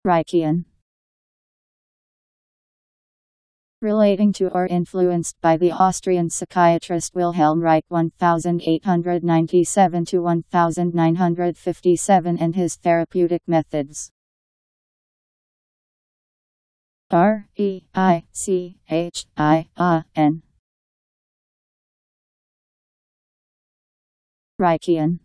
Reichian. Relating to or influenced by the Austrian psychiatrist Wilhelm Reich 1897 to 1957 and his therapeutic methods. Reichian. Reichian.